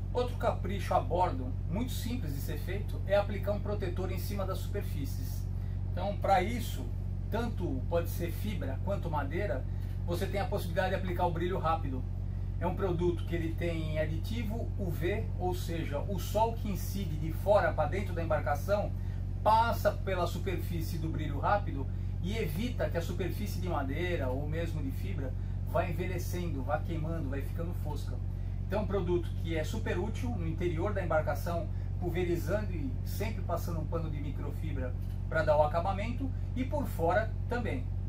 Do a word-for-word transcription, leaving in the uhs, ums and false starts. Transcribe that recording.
Outro capricho a bordo, muito simples de ser feito, é aplicar um protetor em cima das superfícies. Então, para isso, tanto pode ser fibra quanto madeira, você tem a possibilidade de aplicar o brilho rápido. É um produto que ele tem aditivo U V, ou seja, o sol que incide de fora para dentro da embarcação passa pela superfície do brilho rápido e evita que a superfície de madeira ou mesmo de fibra vá envelhecendo, vá queimando, vai ficando fosca. Então é um produto que é super útil no interior da embarcação, pulverizando e sempre passando um pano de microfibra para dar o acabamento, e por fora também.